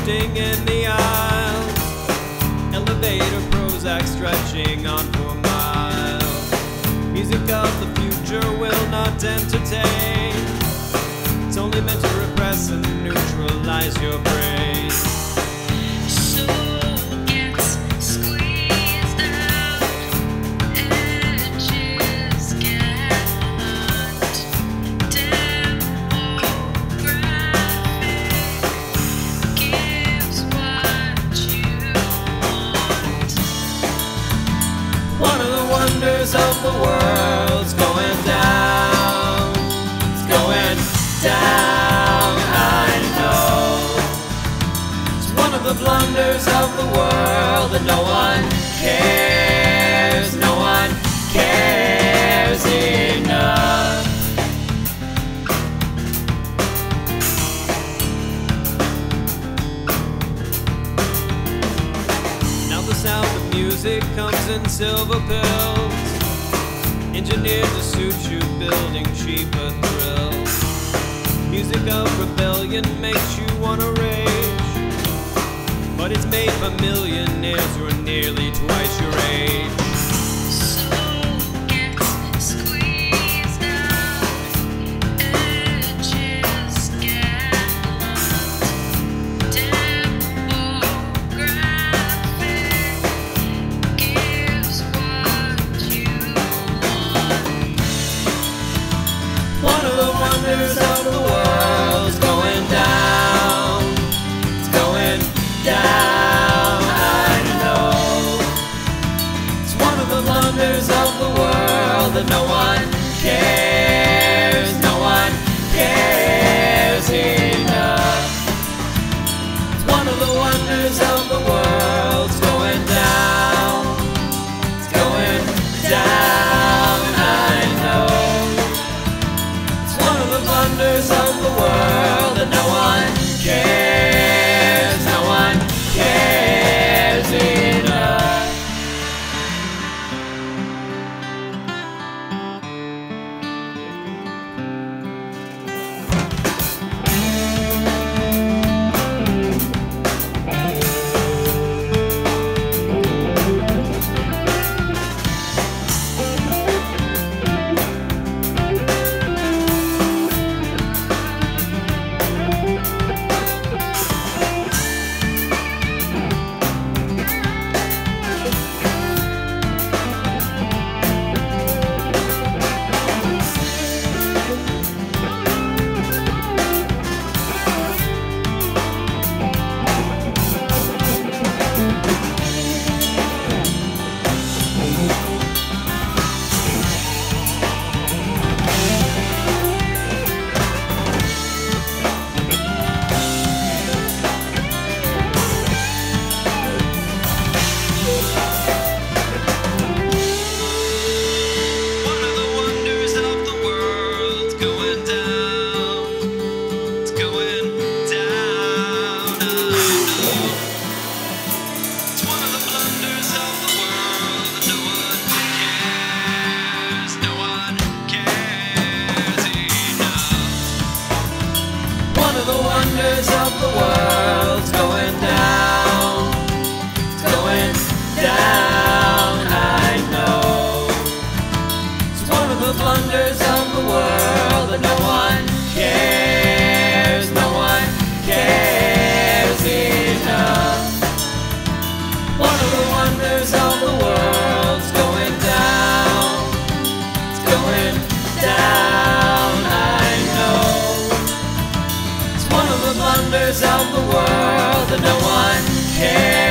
drifting in the aisles. Elevator Prozac stretching on for miles. Music of the future will not entertain. It's only meant to repress and neutralize your brain. So gets squeezed out, edges get blunt, demographic gives what you want. One of the wonders of the world's going down. It's going down, I know. It's one of the blunders of the world that no one cares. No one cares enough. Now the sound of music comes in silver pills, engineered to suit you, building cheaper thrills. Music of rebellion makes you wanna rage, but it's made for millionaires who are nearly twice your age. So gets squeezed out, edges get blunt, demographic gives what you want. One of the wonders of the world's going down. It's going down, I know. It's one of the blunders of the world that no one cares. No one cares enough. It's one of the wonders of the world's going down. It's going down, I know. It's one of the blunders of the world that no one cares. No one cares enough. One of the wonders of the world's going down. It's going down, I know. It's one of the blunders of the world that no one cares. No one cares enough. One of the wonders of the world's going down. It's going down, I know. It's one of the blunders of the world that no one cares. No one cares enough. One of the wonders of the world's going down. It's going down, I know. It's one of the blunders of the world that no one cares.